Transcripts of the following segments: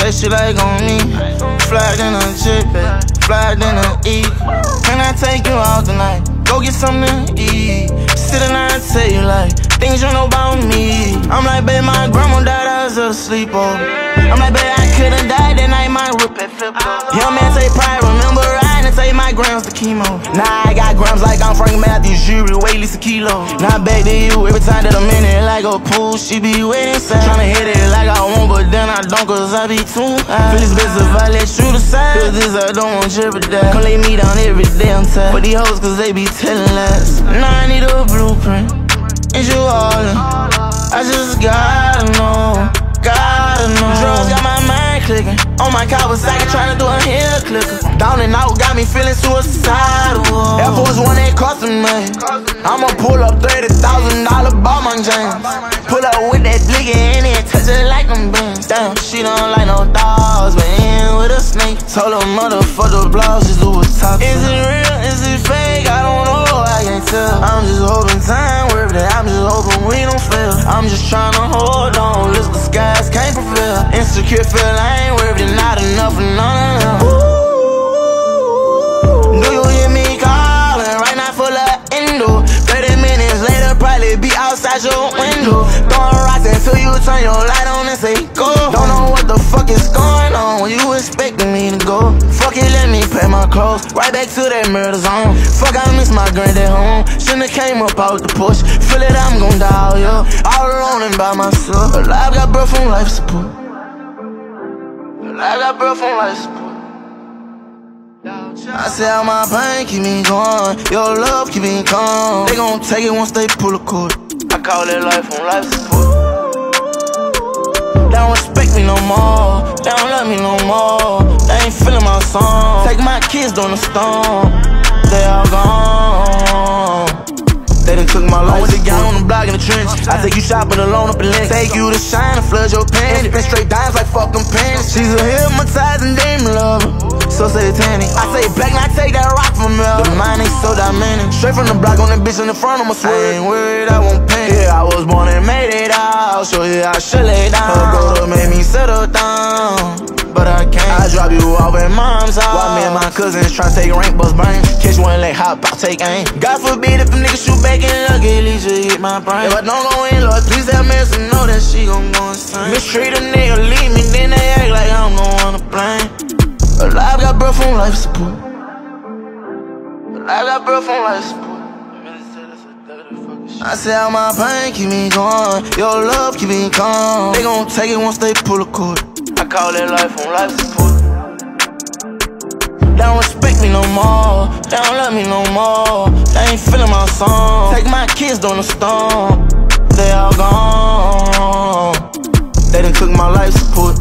say she like on me. Fly in a jet, fly in a E. Can I take you out tonight? Go get something to eat. Sit and I tell you like things you know about me. I'm like, babe, my grandma died, I was asleep, oh. I'm like, babe, I could've died that night, my whip had flipped up. Young man say pride, remember riding and say my grams the chemo. Now I got grams like I'm Frank Matthews, jury, weigh at least a kilo. Now back to you, every time that I'm in it like a pool, she be waiting inside. Tryna hit it like I want, but then I don't, cause I be too high. Feel it's best if I let you decide, cause this I don't want jeopardize. Come lay me down every day, I'm tired. But these hoes, cause they be telling lies. Now I need a blueprint, is you all in? I just gotta know, gotta know. Drugs got my mind clicking, on my Kawasaki tryna do a heel clicker. Down and out got me feeling suicidal. Air Force One ain't costing me. I'ma pull up $30,000 ball my James. Pull up with that blicky in it, touch it like them beans. Damn, she don't like no dogs, but in with a snake. Told her motherfucker blouse, just do what's top. Is it real? Is it fake? I don't know, I can't tell. I'm just hoping time worth it. I'm just hoping we don't fail. I'm just tryna hold on, list the skies can't prevail. Insecure feel I ain't worth it, not enough for none of them. Do you hear me calling? Right now full of endo. 30 minutes later, probably be outside your window. Throwing rocks until you turn your light on and say go. Don't know what the fuck is going on when you expecting me to go. Fuck it, let me pack my clothes, right back to that murder zone. Fuck, I miss my granddad home. Shouldn't have came up out the push. Feel it, I'm gon' die, yo. All alone and by myself. Alive, got birth from life support. Alive, got birth from life support. I say how my pain keep me going, your love keep me calm. They gon' take it once they pull a cord. I call it life on life support. They don't respect me no more, they don't love me no more. They ain't feeling my song. Take my kids down the storm, they all gone. They done took my life. I went to guy on the block in the trench. I take you shopping alone up in Lynx. Take you to shine and flood your panties. Spend straight dimes like fuck them panties. She's a hypnotizing demon lover, so satanic. I say back and I take that rock from her. The mind ain't so dynamic. Straight from the block on that bitch in the front, I'ma swear. I ain't worried, I won't pay. Yeah, I was born and made it out, so yeah, I should lay down. Her brother made me settle down, but I can't. I drop you off at mom's house while me and my cousins try to take rank bus brain. Catch one leg hop, I'll take aim. God forbid if a nigga shoot back and luck, at least you hit my brain. If I don't go in, Lord, please have mercy, know that she gon' go insane. Mistreat a nigga, leave me, then they act like I'm gon' wanna blame. Alive, got birth from life support. Alive, got birth from life support. I say how my pain keep me going, your love keep me calm. They gon' take it once they pull a cord. I call it life on life support. They don't respect me no more, they don't love me no more. They ain't feeling my song. Take my kids down the storm, they all gone. They done took my life support.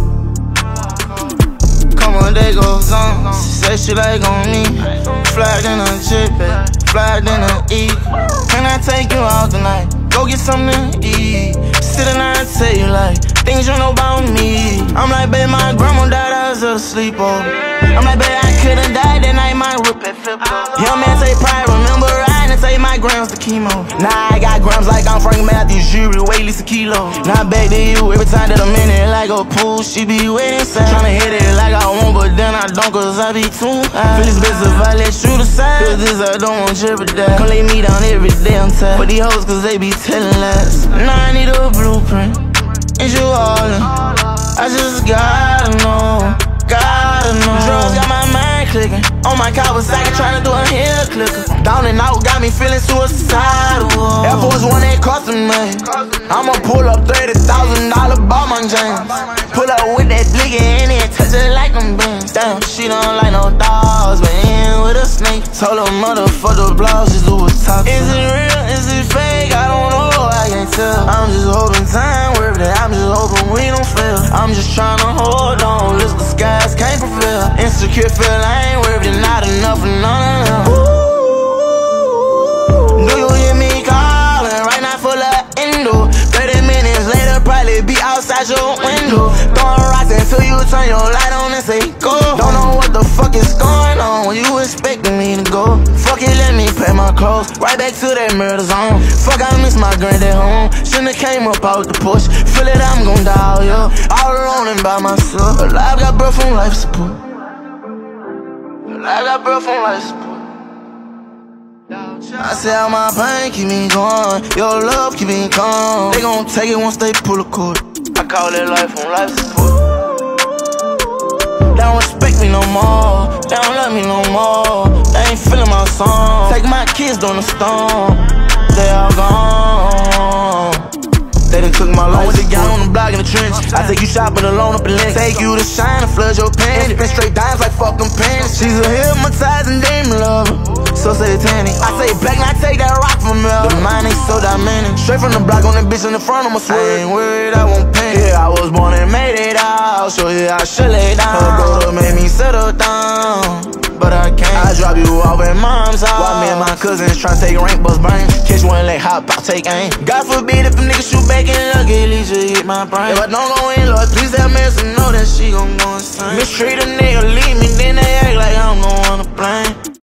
Come on, day goes on. She say she like on me. Fly in a jet, fly in a E. Can I take you out tonight? Go get something to eat. Sit and I tell you like things you know about me. I'm like, babe, my grandma died, I was asleep, oh. I'm like, babe, I could've died that night, my whip had flipped up. Young man say pride, remember riding and say my grams the chemo. Now I got grams like I'm Frank Matthews, jury, weigh at least a kilo. Now back to you, every time that I'm in it like a pool, she be waiting inside. Tryna hit it like I want, but then I don't, cause I be too high. Feel it's best if I let you decide, cause this I don't want jeopardize. Come lay me down every day, I'm tired. But these hoes, cause they be telling lies. Now I need a blueprint, is you all in? I just gotta know, gotta know. Drugs got my mind clicking, on my Kawasaki tryna do a heel clicker. Down and out got me feeling suicidal. Air Force One ain't costing me. I'ma pull up $30,000 ball my James. Pull up with that blicky in it, touch it like them beans. Damn, she don't like no dogs, but in with a snake. Told her motherfucker blouse, just do what's top. Is it real? Is it fake? I don't know, I can't tell. I'm just hoping time worth it. I'm just hoping we don't fail. I'm just tryna hold on, list the skies can't prevail. Insecure feel I ain't worth it, not enough for none of them. Do you hear me calling? Right now full of endo. 30 minutes later, probably be outside your window. Throwing rocks until you turn your light on and say go. Don't know what the fuck is going on when you expecting me to go. Fuck it, let me pack my clothes, right back to that murder zone. Fuck, I miss my granddad home. Shouldn't have came up out the push. Feel it, I'm gon' die, yeah. All alone and by myself. Alive, got breath from life support. Alive, got breath from life support. I say how my pain keep me going, your love keep me calm. They gon' take it once they pull a cord. I call that life on life support. They don't respect me no more, they don't love me no more. They ain't feeling my song. Take my kids down the storm, they all gone. They done took my life with the gang on the block in the trench. I take you shopping alone up in Lynx. Take you to shine and flood your panties. Spin straight dimes like fucking panties. She's a hypnotizing demon lover, so satanic. I say back and I take that rock from her. The mind ain't so dynamic. Straight from the block on the bitch in the front, I'ma swear. I ain't worried, I won't pay. Yeah, I was born and made it out, so yeah, I should lay down. Her brother made me settle down, but I can't. I drop you off at mom's house while me and my cousins tryna take rank bus brain. Catch one leg, hop out, take aim. God forbid if a nigga shoot back and luck, at least you hit my brain. If I don't go in, Lord, please have mercy, know that she gon' go insane. Mistreat a nigga,